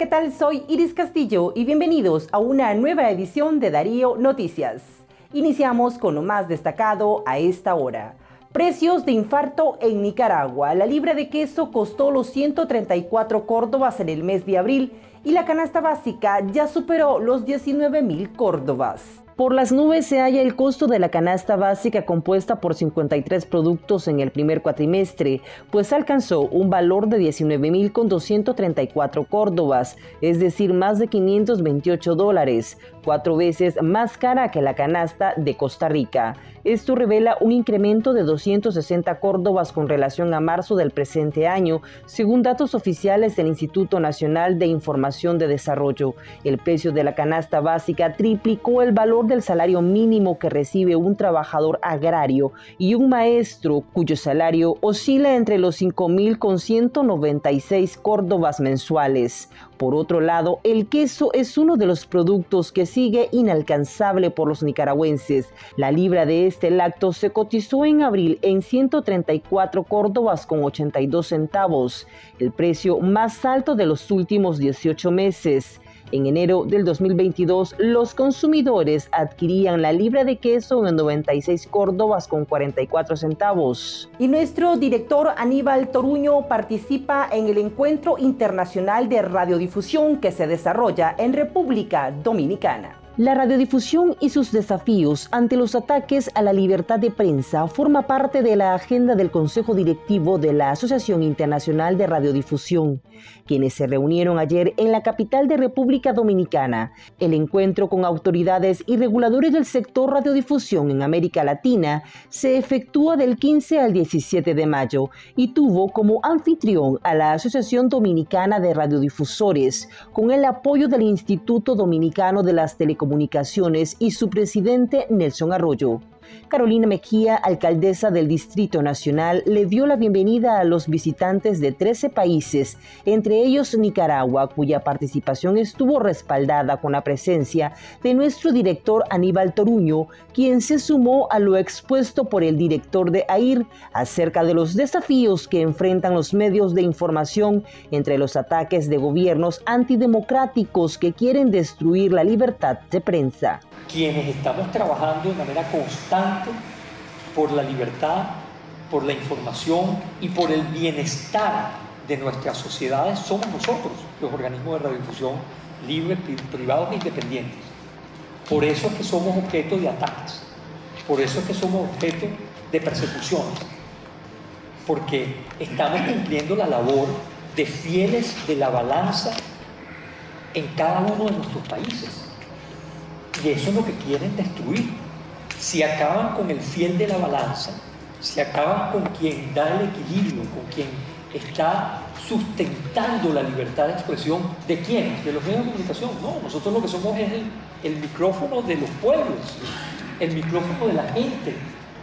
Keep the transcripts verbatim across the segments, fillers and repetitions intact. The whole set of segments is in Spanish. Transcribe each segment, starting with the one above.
¿qué tal? Soy Iris Castillo y bienvenidos a una nueva edición de Darío Noticias. Iniciamos con lo más destacado a esta hora. Precios de infarto en Nicaragua. La libra de queso costó los ciento treinta y cuatro córdobas en el mes de abril y la canasta básica ya superó los diecinueve mil córdobas. Por las nubes se halla el costo de la canasta básica compuesta por cincuenta y tres productos en el primer cuatrimestre, pues alcanzó un valor de diecinueve mil doscientos treinta y cuatro córdobas, es decir, más de quinientos veintiocho dólares, cuatro veces más cara que la canasta de Costa Rica. Esto revela un incremento de doscientos sesenta córdobas con relación a marzo del presente año, según datos oficiales del Instituto Nacional de Información de Desarrollo. El precio de la canasta básica triplicó el valor del salario mínimo que recibe un trabajador agrario y un maestro cuyo salario oscila entre los cinco mil ciento noventa y seis córdobas mensuales. Por otro lado, el queso es uno de los productos que sigue inalcanzable por los nicaragüenses. La libra de este lácteo se cotizó en abril en ciento treinta y cuatro córdobas con ochenta y dos centavos, el precio más alto de los últimos dieciocho meses. En enero del dos mil veintidós, los consumidores adquirían la libra de queso en noventa y seis córdobas con cuarenta y cuatro centavos. Y nuestro director Aníbal Toruño participa en el Encuentro Internacional de Radiodifusión que se desarrolla en República Dominicana. La radiodifusión y sus desafíos ante los ataques a la libertad de prensa forma parte de la agenda del Consejo Directivo de la Asociación Internacional de Radiodifusión, quienes se reunieron ayer en la capital de República Dominicana. El encuentro con autoridades y reguladores del sector radiodifusión en América Latina se efectúa del quince al diecisiete de mayo y tuvo como anfitrión a la Asociación Dominicana de Radiodifusores, con el apoyo del Instituto Dominicano de las Telecomunicaciones Comunicaciones y su presidente Nelson Arroyo. Carolina Mejía, alcaldesa del Distrito Nacional, le dio la bienvenida a los visitantes de trece países, entre ellos Nicaragua, cuya participación estuvo respaldada con la presencia de nuestro director Aníbal Toruño, quien se sumó a lo expuesto por el director de A I R acerca de los desafíos que enfrentan los medios de información entre los ataques de gobiernos antidemocráticos que quieren destruir la libertad de prensa. Quienes estamos trabajando de manera constante por la libertad, por la información y por el bienestar de nuestras sociedades somos nosotros, los organismos de radiodifusión libres, privados e independientes. Por eso es que somos objeto de ataques, por eso es que somos objeto de persecuciones, porque estamos cumpliendo la labor de fieles de la balanza en cada uno de nuestros países. Y eso es lo que quieren destruir. Si acaban con el fiel de la balanza, si acaban con quien da el equilibrio, con quien está sustentando la libertad de expresión, ¿de quién? ¿De los medios de comunicación? No, nosotros lo que somos es el, el micrófono de los pueblos, el micrófono de la gente.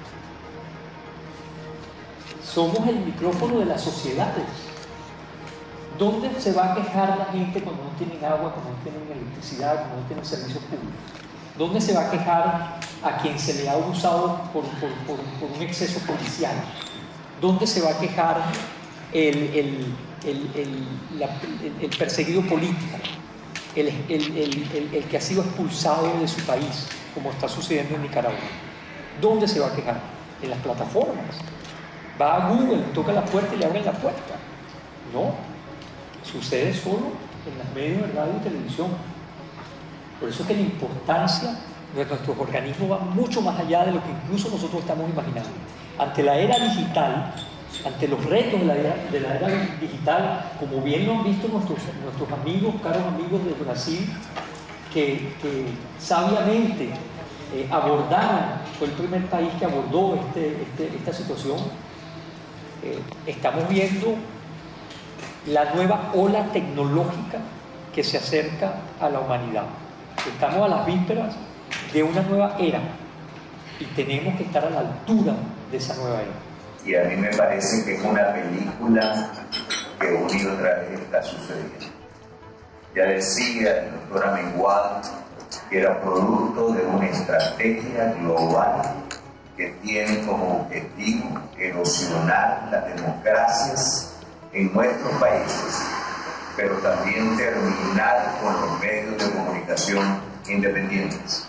Somos el micrófono de las sociedades. ¿Dónde se va a quejar la gente cuando no tienen agua, cuando no tienen electricidad, cuando no tienen servicios públicos? ¿Dónde se va a quejar a quien se le ha abusado por, por, por, por un exceso policial? ¿Dónde se va a quejar el, el, el, el, la, el, el perseguido político, el, el, el, el, el que ha sido expulsado de su país, como está sucediendo en Nicaragua? ¿Dónde se va a quejar? En las plataformas. Va a Google, toca la puerta y le abren la puerta. No, sucede solo en los medios de radio y televisión. Por eso es que la importancia de nuestros organismos va mucho más allá de lo que incluso nosotros estamos imaginando. Ante la era digital, ante los retos de la era, de la era digital, como bien lo han visto nuestros, nuestros amigos, caros amigos de Brasil, que, que sabiamente eh, abordaron, fue el primer país que abordó este, este, esta situación, eh, estamos viendo la nueva ola tecnológica que se acerca a la humanidad. Estamos a las vísperas de una nueva era y tenemos que estar a la altura de esa nueva era. Y a mí me parece que es una película que una y otra vez está sucediendo. Ya decía el doctor Amengual que era producto de una estrategia global que tiene como objetivo erosionar las democracias en nuestros países pero también terminar con los medios de comunicación independientes.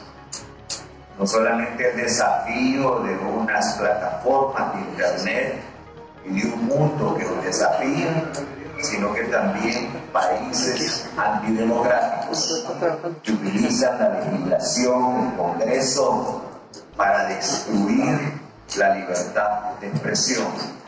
No solamente el desafío de unas plataformas de Internet y de un mundo que los desafía, sino que también países antidemocráticos que utilizan la legislación, el Congreso, para destruir la libertad de expresión.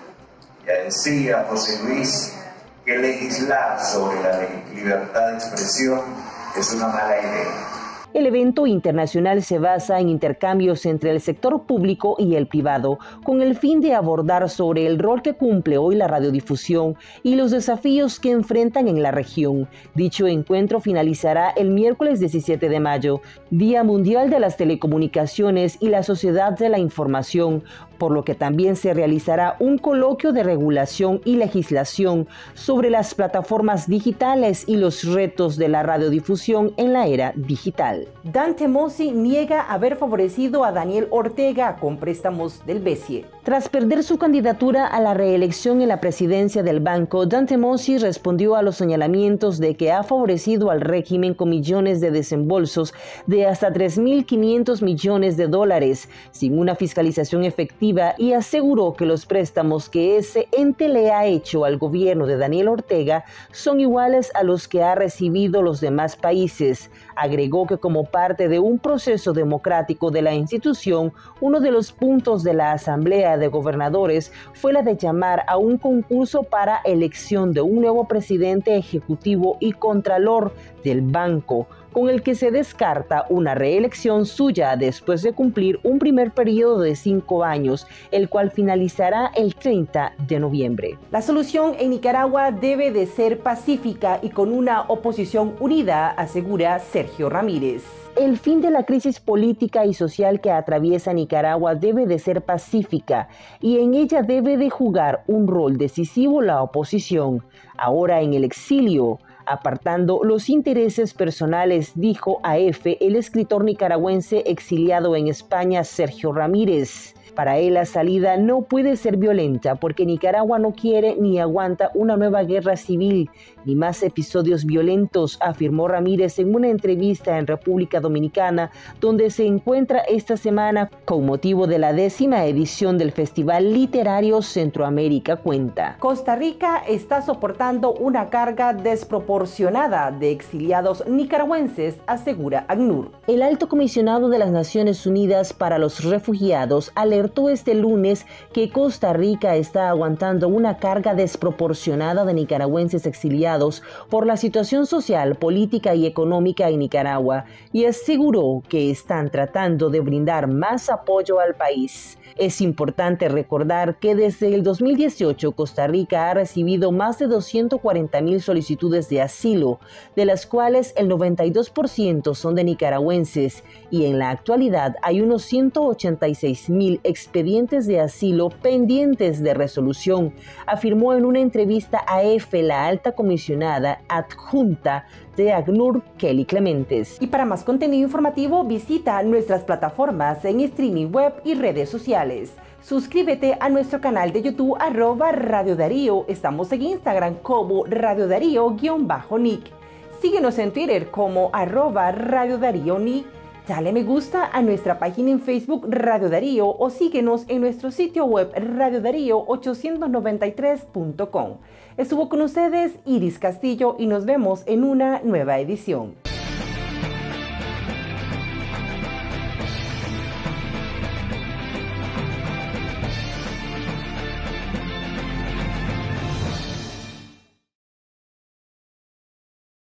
Ya decía José Luis que legislar sobre la libertad de expresión es una mala idea. El evento internacional se basa en intercambios entre el sector público y el privado, con el fin de abordar sobre el rol que cumple hoy la radiodifusión y los desafíos que enfrentan en la región. Dicho encuentro finalizará el miércoles diecisiete de mayo, Día Mundial de las Telecomunicaciones y la Sociedad de la Información, por lo que también se realizará un coloquio de regulación y legislación sobre las plataformas digitales y los retos de la radiodifusión en la era digital. Dante Mossi niega haber favorecido a Daniel Ortega con préstamos del BESIE. Tras perder su candidatura a la reelección en la presidencia del banco, Dante Mossi respondió a los señalamientos de que ha favorecido al régimen con millones de desembolsos de hasta tres mil quinientos millones de dólares, sin una fiscalización efectiva, y aseguró que los préstamos que ese ente le ha hecho al gobierno de Daniel Ortega son iguales a los que ha recibido los demás países. Agregó que como parte de un proceso democrático de la institución, uno de los puntos de la Asamblea de Gobernadores fue la de llamar a un concurso para elección de un nuevo presidente ejecutivo y contralor del banco, con el que se descarta una reelección suya después de cumplir un primer periodo de cinco años, el cual finalizará el treinta de noviembre. La solución en Nicaragua debe de ser pacífica y con una oposición unida, asegura Sergio Ramírez. El fin de la crisis política y social que atraviesa Nicaragua debe de ser pacífica y en ella debe de jugar un rol decisivo la oposición, ahora en el exilio, apartando los intereses personales, dijo a EFE el escritor nicaragüense exiliado en España, Sergio Ramírez. Para él la salida no puede ser violenta porque Nicaragua no quiere ni aguanta una nueva guerra civil ni más episodios violentos, afirmó Ramírez en una entrevista en República Dominicana, donde se encuentra esta semana con motivo de la décima edición del Festival Literario Centroamérica Cuenta. Costa Rica está soportando una carga desproporcionada de exiliados nicaragüenses, asegura ACNUR. El alto comisionado de las Naciones Unidas para los Refugiados alertó este lunes que Costa Rica está aguantando una carga desproporcionada de nicaragüenses exiliados por la situación social, política y económica en Nicaragua y aseguró que están tratando de brindar más apoyo al país. Es importante recordar que desde el dos mil dieciocho Costa Rica ha recibido más de doscientas cuarenta mil solicitudes de asilo, de las cuales el noventa y dos por ciento son de nicaragüenses, y en la actualidad hay unos ciento ochenta y seis mil expedientes de asilo pendientes de resolución, afirmó en una entrevista a EFE la alta comisionada adjunta de ACNUR, Kelly Clementes. Y para más contenido informativo, visita nuestras plataformas en streaming web y redes sociales. Suscríbete a nuestro canal de YouTube, arroba Radio Darío. Estamos en Instagram como Radio Darío-Nick. Síguenos en Twitter como arroba Radio Darío Nick. Dale me gusta a nuestra página en Facebook Radio Darío o síguenos en nuestro sitio web radio darío ochocientos noventa y tres punto com. Estuvo con ustedes Iris Castillo y nos vemos en una nueva edición.